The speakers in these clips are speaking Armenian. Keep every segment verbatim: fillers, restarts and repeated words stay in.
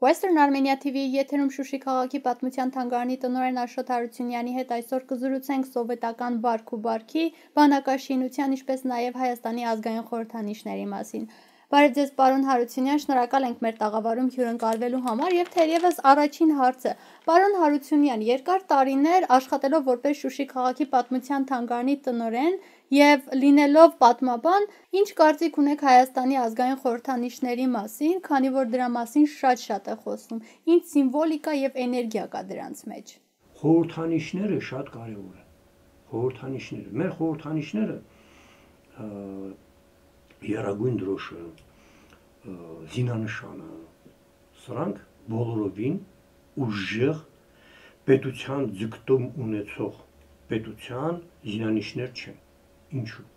Western Armenia T V-ի եթերում Շուշի քաղաքի պատմության թանգարանի տնօրեն Աշոտ Հարությունյանի հետ այսօր կզրուցենք սովետական բարք ու բարքի, բանակաշինության, ինչպես նաև Հայաստանի ազգային խորհրդանիշների մասին։ Բարև ձեզ, պարոն Հարությունյան, շնորհակալ ենք մեր տաղավարում հյուրընկալվելու համար եւ թերևս առաջին հարցը։ Պարոն Հարությունյան, երկար տարիներ աշխատելով որպես Շուշի քաղաքի պատմության թանգարանի տնօրեն եւ լինելով պատմաբան, ինչ կարծիք ունեք Հայաստանի ազգային խորհրդանիշների մասին, քանի որ դրա մասին շատ-շատ է խոսվում։ Ինչ սիմվոլիկա եւ էներգիա կա դրանց մեջ։ Խորհրդանիշները շատ կարեւոր են։ Խորհրդանիշները, մեր խորհրդանիշները Երագույն դրոշը, զինանշանը, սրանք բոլորովին ուժեղ պետության ձգտում ունեցող պետության զինանիշներ չեն։ Ինչու՞։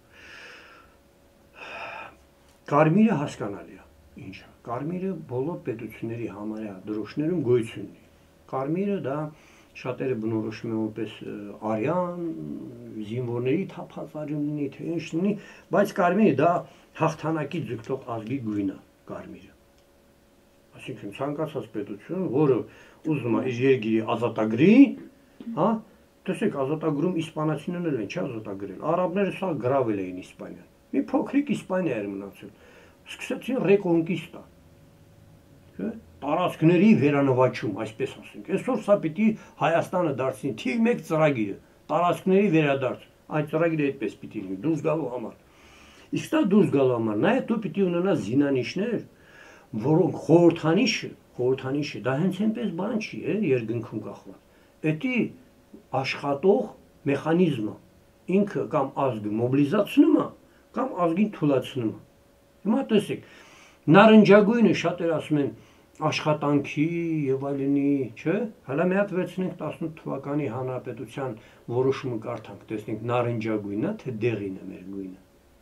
Կարմիրը հասկանալի է, ինչա։ Կարմիրը բոլոր պետությունների համարյա դրոշներում գոյություն ունի։ Կարմիրը դա շատերը բնորոշում են որպես արյան, զինվորների թափածարում լինի, թե ինչ լինի, բայց կարմիրը դա հաղթանակի ձգտող ազգի գույնը, կարմիրը։ Այսինքն ցանկացած պետություն, որը ուզում է իր երկիրի ազատագրի, հա, տեսեք, ազատագրում իսպանացիներն են, չի ազատագրել։ Արաբները սա գրավել էին Իսպանիան։ Մի փոքրիկ Իսպանիա էր մնացել։ Սկսեցին ռեկոնկիստա։ Չէ՞։ Տարածքների վերանվաճում, այսպես ասենք։ Այսօր սա պիտի Հայաստանը դարձնի թիվ մեկ ծրագիրը, տարածքների վերադարձ։ Այդ ծրագիրը այդպես պիտի լինի, դուրս գալու համար։ Իսկ դա դուրս գալու համար նաև դու պիտի ունենաս զինանիշներ, որոնք խորհրդանիշը, խորհրդանիշը դա հենց այնպես բան չի, է, երկնքում կախված։ Էդի աշխատող մեխանիզմը ինքը կամ ազգը մոբիլիզացնում է, կամ ազգին թուլացնում է։ Հիմա տեսեք, նարնջագույնը շատեր ասում են աշխատանքի եւ այլնի, չէ՞։ Հələ մի հատ վերցնենք տասնութ թվականի հանրապետության որոշումը կարդանք, տեսնենք նարնջագույնը, թե դեղինը մեր գույնը։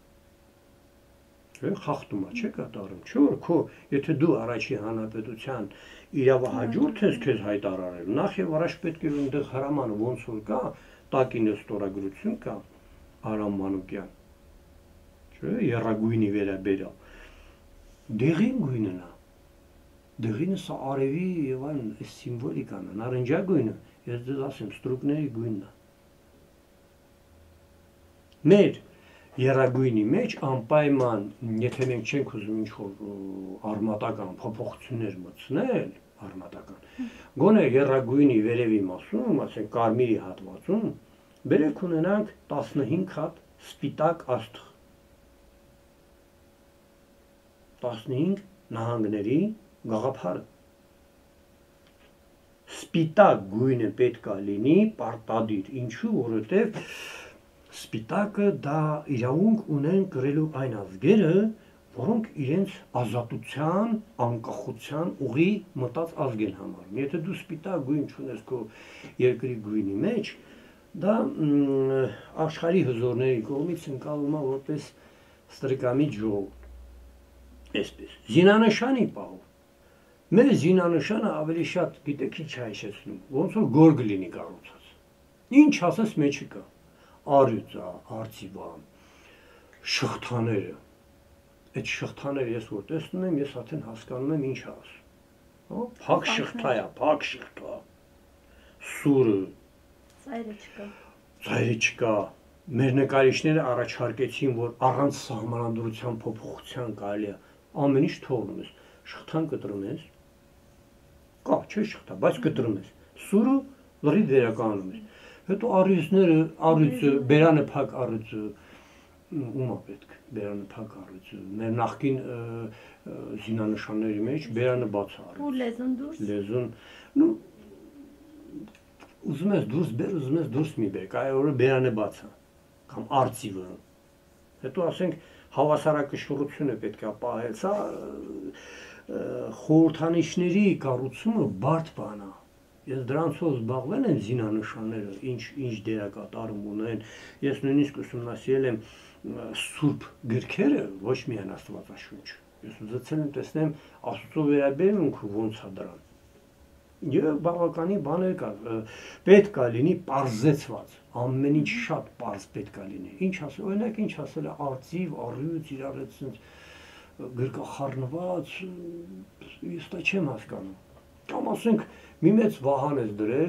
Չէ՞, խախտումա չէ կատարում, չէ՞ որ քո, եթե դու առաջի հանրապետության իրավահաջորդ ես քեզ հայտարարել, նախ եւ առաջ պետք է այնտեղ հրամանը ոնց որ կա, տակինը ստորագրություն կա, Արամ Մանուկյան։ Չէ՞, երագույնի վերաբերյալ։ Դեղին գույնն է։ Դեղինը սա արևի եւ այլն այս սիմվոլիկան է, նարնջագույնը, ես դες ասեմ, ստրուկների գույնն է։ Մեր երագույնի մեջ անպայման, եթե մենք չենք ուզում ինչ-որ արմատական փոփոխություններ մտցնել, արմատական, գոնե երագույնի վերևի մասում, ասենք կարմիրի հատվածում, բերեք ունենանք տասնհինգ հատ սպիտակ աստղ։ տասնհինգ նահանգների գաղափարը։ Սպիտակ գույնը պետք է լինի պարտադիր, ինչու, որովհետև սպիտակը դա իրավունք ունեն կրելու այն ազգերը, որոնք իրենց ազատության, անկախության ուղի մտած ազգ են համարում։ Եթե դու սպիտակ գույն չունես քո երկրի գույնի մեջ, դա աշխարհի հզորների կողմից ընկալվում է որպես ստրկամիտ ժողովուրդ։ Այսպես, զինանշանի պահով։ Մեր զինանշանը ավելի շատ, գիտեք ինչ է հիշեցնում, ոնց որ գորգ լինի կառուցած։ Ինչ ասես մեջը կա։ Առյուծա, արծիվա, շղթաները։ Այդ շղթաները ես որ տեսնում եմ, ես արդեն հասկանում եմ ինչ ասում։ Հա, փակ շղթա է, փակ շղթա։ Սուրը։ Ծայրը չկա։ Ծայրը չկա։ Մեր նկարիչները առաջարկեցին, որ առանց սահմանադրության փոփոխության կարելի է ամեն ինչ թողնում ես, շղթան կտրում ես, կա, չէ շղթա, բայց կտրում ես, սուրը լրիվ վերականգնում ես, հետո առյուծները, առյուծը, բերանը փակ առյուծը, ում է պետք, բերանը փակ առյուծը, մեր նախկին զինանշանների մեջ բերանը բաց առյուծ։ Ու լեզուն դուրս։ Լեզուն, նու, ուզում ես դուրս բեր, ուզում ես դուրս մի բեր, կարևորը որը բերանը բաց է, կամ արծիվը, հետո ասենք հավասարակշռությունը պետք է պահել, սա խորհրդանիշների կառուցումը բարդ բան է։ Ես դրանցով զբաղվել եմ զինանշանները, ինչ ինչ դերակատարում ունեն։ Ես նույնիսկ ուսումնասիրել եմ սուրբ գրքերը, ոչ միայն Աստվածաշունչ։ Ես ուզեցել եմ տեսնեմ Աստծո վերաբերմունքը ոնց է դրան։ Եվ բավականի բաներ կա, պետք է լինի պարզեցված, ամեն ինչ շատ պարզ պետք է լինի։ Ինչ ասել, օրինակ ինչ ասել է արծիվ, առյուծ, իրար հետ գրկախառնված, ես դա չեմ հասկանում։ Կամ ասենք մի մեծ վահան ես դրել,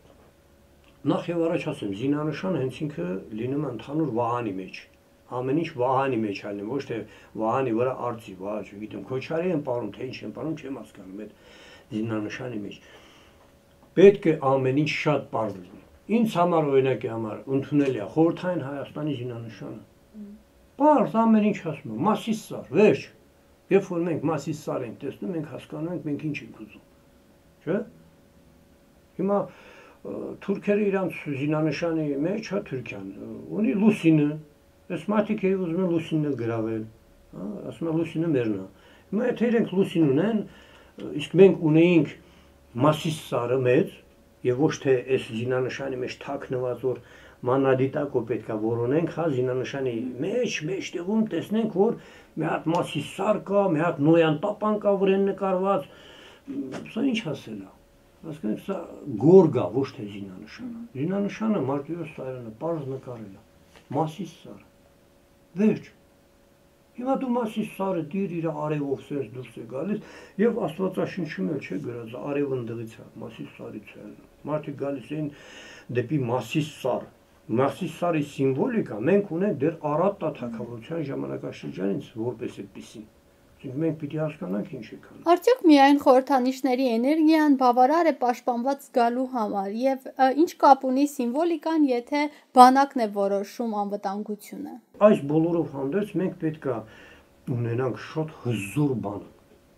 նախ եւ առաջ ասեմ, զինանշանը հենց ինքը լինում է ընդհանուր վահանի մեջ։ Ամեն ինչ վահանի մեջ ալնում, ոչ թե վահանի վրա արծի, վահ, չգիտեմ, քոչարի են ապարում, թե ինչ են ապարում, չեմ հասկանում այդ զինանշանի մեջ։ Պետք է ամեն ինչ շատ պարզ լինի։ Ինձ համար օրինակի համար ընդունելի է խորհրդային Հայաստանի զինանշանը։ Պարզ ամեն ինչ ասում է, Մասիս սար, վերջ։ Երբ որ մենք Մասիս սար ենք տեսնում, մենք հասկանում ենք մենք ինչ ենք ուզում։ Չէ՞։ Հիմա թուրքերը իրանց զինանշանի մեջ հա Թուրքիան ունի լուսինը, այս մարդիկ երբ ուզում են լուսինը գրավել, հա, ասում են լուսինը մերն է։ Հիմա եթե իրենք լուսին ունեն, իսկ մենք ունեինք Մասիս սարը մեծ, եւ ոչ թե այս զինանշանի մեջ թաքնված որ մանադիտակո պետքա որոնենք, հա զինանշանի մեջ մեջտեղում տեսնենք որ մի հատ Մասիս սար կա, մի հատ նոյան տապան կա վրան նկարված, սա ինչ ասել է։ Հասկանեք, սա գորգ է, ոչ թե զինանշան։ Զինանշանը Մարտիրոս Սարյանը պարզ նկարել է։ Մասիս սար։ Վերջ։ Հիմա դու Մասիս սարը դիր իր արևով սենց դուրս է գալիս եւ Աստվածաշնչում էլ չէ գրած արևն դղից է, Մասիս սարից է։ Մարդիկ գալիս են դեպի Մասիս սար։ Մասիս սարի սիմվոլիկա մենք ունենք դեռ Արարատ թագավորության ժամանակաշրջանից որպես այդպեսին։ Մենք պիտի հասկանանք ինչ է կան։ Արդյոք միայն խորհրդանիշների էներգիան բավարար է պաշտպանված զգալու համար եւ ինչ կապ ունի սիմվոլիկան, եթե բանակն է որոշում անվտանգությունը։ Այս բոլորով հանդերձ մենք պետք է ունենանք շատ հզոր բանակ։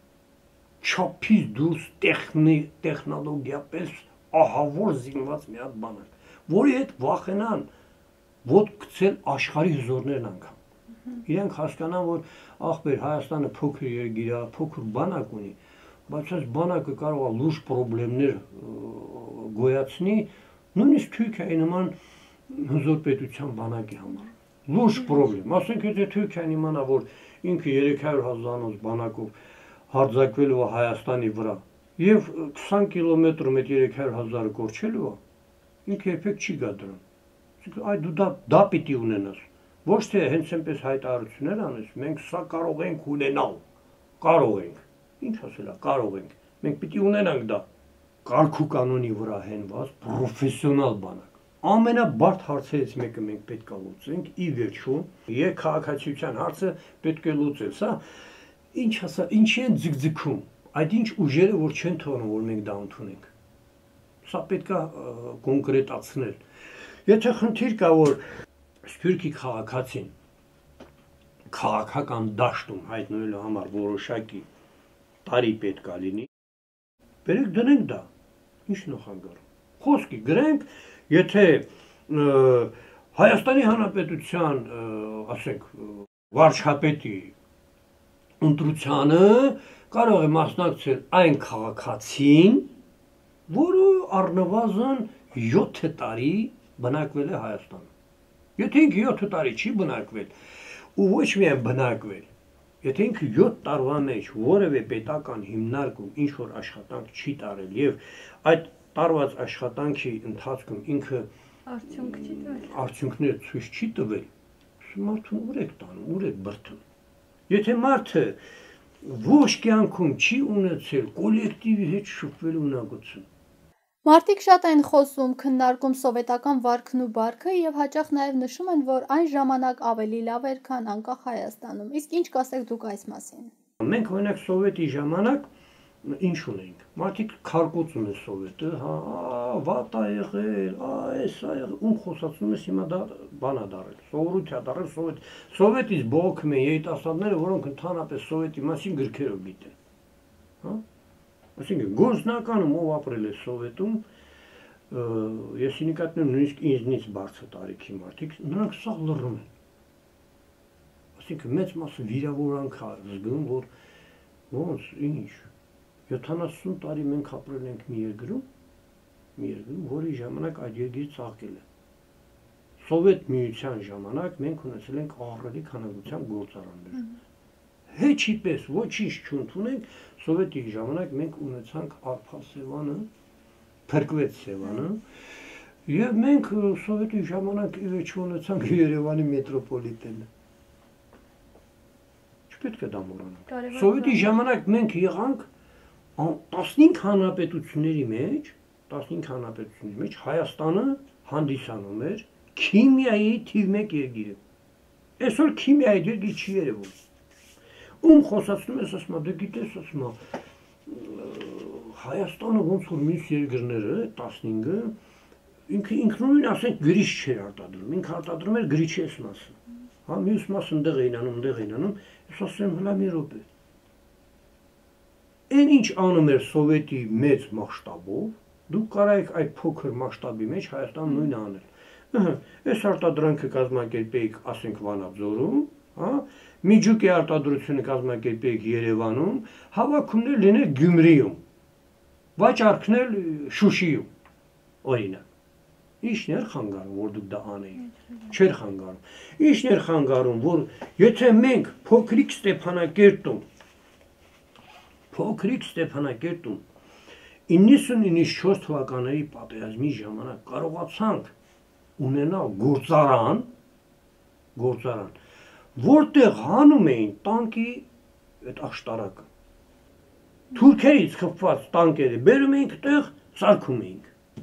Չափից դուրս տեխնի տեխնոլոգիապես ահավոր զինված մի հատ բանակ, որի հետ վախենան ոտք գցել աշխարհի հզորներն անգամ։ Իրենք հասկանան, որ ախպեր Հայաստանը փոքր երկիր է, փոքր բանակ ունի, բայց այս բանակը կարող է լուրջ խնդիրներ գոյացնի, նույնիսկ Թուրքիայի նման հզոր պետության բանակի համար։ Լուրջ խնդրեմ, ասենք եթե Թուրքիան իմանա, որ ինքը երեք հարյուր հազարանոց բանակով հարձակվելու է Հայաստանի վրա եւ քսան կիլոմետրում այդ երեք հարյուր հազարը կորչելու է, ինքը երբեք չի գա դրան։ Այ դու դա դա պիտի ունենաս։ Ոչ թե հենց այնպես հայտարարություններ անես, մենք սա կարող ենք ունենալ, կարող ենք, ինչ ասելա, կարող ենք, մենք պիտի ունենանք դա, կարգ ու կանոնի վրա հենված պրոֆեսիոնալ բանակ։ Ամենաբարդ հարցերից մեկը մենք պետք է լուծենք, ի վերջո, եւ քաղաքացիության հարցը պետք է լուծել, սա ինչ ասա, ինչի են ձգձգում, այդ ինչ ուժերը որ չեն թողնում, որ մենք դա ընդունենք։ Սա պետք է կոնկրետացնել։ Եթե խնդիր կա, որ Սփյուռքի քաղաքացին քաղաքական դաշտում հայտնվելու համար որոշակի տարի պետք է լինի, բերեք դնենք դա, ինչ նախագարում։ Խոսքի գրենք, եթե Հայաստանի Հանրապետության, ասենք, վարչապետի ընտրությանը կարող է մասնակցել այն քաղաքացին, որը առնվազն յոթ տարի բնակվել է Հայաստանում։ Եթե ինքը յոթ տարի չի բնակվել, ու ոչ միայն բնակվել, եթե ինքը յոթ տարվա մեջ որևէ պետական հիմնարկում ինչ որ աշխատանք չի տարել եւ այդ տարված աշխատանքի ընթացքում ինքը արդյունք չի տվել, արդյունքներ ցույց չի տվել, մարդուն ուր եք տանում, ուր եք բրդում։ Եթե մարդը ոչ կյանքում չի ունեցել կոլեկտիվի հետ շփվելու ունակություն, Մարդիկ շատ են խոսում, քննարկում սովետական վարքն ու բարքը եւ հաճախ նաեւ նշում են, որ այն ժամանակ ավելի լավ էր, քան անկախ Հայաստանում։ Իսկ ինչ կասեք դուք այս մասին։ Մենք օրինակ սովետի ժամանակ ինչ ունենք։ Մարդիկ քարկոծում են սովետը, հա, վատ է եղել, այս է եղել, ում խոսացնում ես հիմա դա բան է դարել։ Սովորույթ է դարել սովետ։ Սովետից բողոքում են երիտասարդները, որոնք ընդհանրապես սովետի մասին գրքերով գիտեն։ Հա? Այսինքն գործնականում ով ապրել է Սովետում, ես նկատնում նույնիսկ ինձնից բարձր տարիքի մարդիկ, նրանք սաղ լռում են։ Այսինքն մեծ մասը վիրավորանք է զգում, որ ոնց, ինչ, յոթանասուն տարի մենք ապրել ենք մի երկրում, մի երկրում, որի ժամանակ այդ երկիրը ծաղկել է։ Սովետ միության ժամանակ մենք ունեցել ենք ահռելի քանակությամբ գործարաններ։ Հեչի պես ոչինչ չընդունենք, սովետի ժամանակ մենք ունեցանք Արփա Սևանը, փրկվեց Սևանը, եւ մենք սովետի ժամանակ ի վերջո ունեցանք Երևանի մետրոպոլիտենը։ Չպետք է դա մոռանանք։ Սովետի ժամանակ մենք եղանք տասնհինգ հանրապետությունների մեջ, տասնհինգ հանրապետությունների մեջ Հայաստանը հանդիսանում էր քիմիայի թիվ մեկ երկիրը։ Այսօր քիմիայի երկիր չի երևում։ Ում խոսացնում ես, ասում, դու գիտես, ասում, Հայաստանը ոնց որ մյուս երկրները տասնհինգը ինքը ինքնուրույն ասենք գրիչ չէր արտադրում, ինքը արտադրում էր գրիչի այս մասը։ Հա, մյուս մասը ընդեղ էին անում, ընդեղ էին անում, ես ասում եմ հլա մի րոպե։ Այն ինչ անում էր Սովետի մեծ մասշտաբով, դուք կարայիք այդ փոքր մասշտաբի մեջ Հայաստան նույնը անել։ Ըհը, այս արտադրանքը կազմակերպեիք, ասենք Վանաձորում, հա, միջուկի արտադրությունը կազմակերպեիք Երևանում, հավաքումներ լիներ Գյումրիում, վաճառքներ Շուշիում, օրինակ։ Ինչն էր խանգարում, որ դուք դա անեիք։ Չէր խանգարում։ Ինչն էր խանգարում, որ եթե մենք փոքրիկ Ստեփանակերտում, փոքրիկ Ստեփանակերտում իննսուն իննսչորս թվականների պատերազմի ժամանակ կարողացանք ունենալ գործարան, գործարան, որտեղ հանում էին տանկի այդ աշտարակը։ Թուրքերից խփված տանկերը բերում էինք տեղ, սարքում էինք։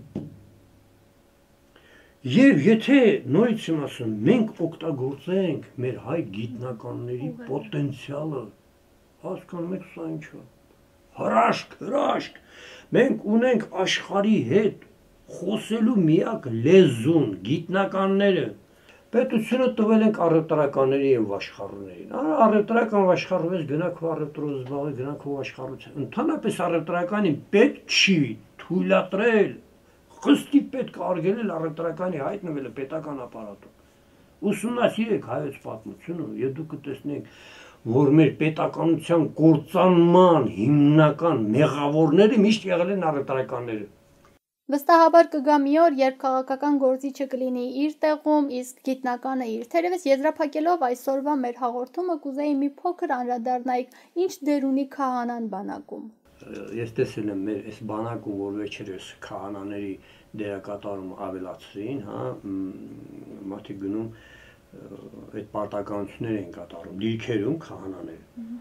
Եվ եթե նորից եմ ասում, մենք օգտագործենք մեր հայ գիտնականների պոտենցիալը, հասկանում եք սա ինչ է։ Հրաշք, հրաշք, մենք ունենք աշխարհի հետ խոսելու միակ լեզուն, գիտնականները։ Պետությունը տվել ենք առևտրականների եւ աշխարհուներին։ Առևտրական աշխարհուց գնաք ու առևտրով զբաղվի, գնաք ու աշխարհություն։ Ընդհանրապես առևտրականին պետք չի թույլատրել, խստի պետք արգելել առևտրականի հայտնվելը պետական ապարատում։ Ուսումնասիրեք հայոց պատմությունը եւ դուք կտեսնեք, որ մեր պետականության կործանման հիմնական մեղավորները միշտ եղել են առևտրականները։ Վստահաբար կգա մի օր, երբ քաղաքական գործիչը կլինի իր տեղում, իսկ գիտնականը իր։ Թերևս եզրափակելով այսօրվա մեր հաղորդումը, կուզեի մի փոքր անդրադառնայիք, ինչ դեր ունի քահանան բանակում։ Ես տեսել եմ մեր այս բանակում, որ վերջերս քահանաների դերակատարում ավելացրին, հա, մարդիկ գնում այդ պարտականություններ են կատարում, դիրքերում քահանաները։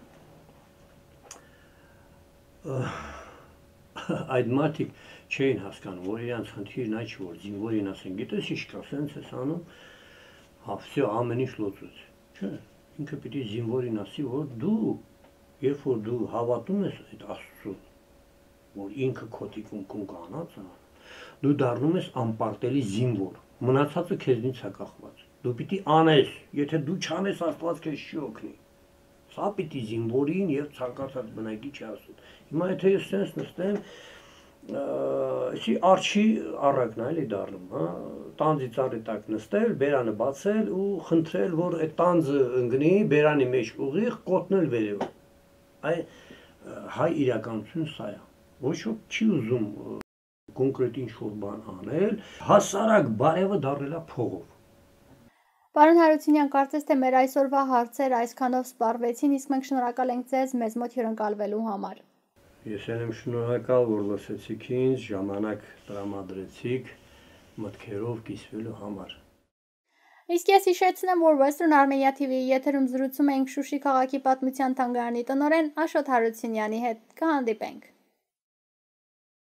Այդ մարդիկ չէին հասկանում, որ իրանց խնդիրն այդ չէ, որ զինվորին ասեն, գիտես ինչ կա, սենց ես անում, հա, վсё, ամեն ինչ լուծվեց։ Չէ, ինքը պիտի զինվորին ասի, որ դու, երբ որ դու հավատում ես այդ Աստծուն, որ ինքը քո թիկունքում կանած է, դու դառնում ես անպարտելի զինվոր, մնացածը քեզնից է կախված։ Դու պիտի անես, եթե դու չանես, Աստված քեզ չի օգնի։ Սա պիտի զինվորին եւ ցանկացած բնակիչ ասում։ Հիմա եթե ես sense նստեմ, Այսի արջի առակն է էլի դառնում, հա, տանձի ծառի տակ նստել, բերանը բացել ու խնդրել, որ այդ տանձը ընկնի բերանի մեջ ուղիղ, կոտնել վերև։ Այ հայ իրականություն սա է։ Ոչ ոք չի ուզում կոնկրետ ինչ-որ բան անել, հասարակ բարևը դառնելա փողով։ Պարոն Հարությունյան, կարծես թե մեր այսօրվա հարցերը այսքանով սպառվեցին, իսկ մենք շնորհակալ ենք ձեզ մեզ մոտ հյուրընկալվելու համար։ Ես եմ շնորհակալ, որ լսեցիք ինձ, ժամանակ տրամադրեցիք մտքերով կիսվելու համար։ Իսկ ես հիշեցնեմ, որ Western Armenia T V-ի եթերում զրուցում էինք Շուշի քաղաքի պատմության թանգարանի տնօրեն Աշոտ Հարությունյանի հետ։ Կհանդիպենք։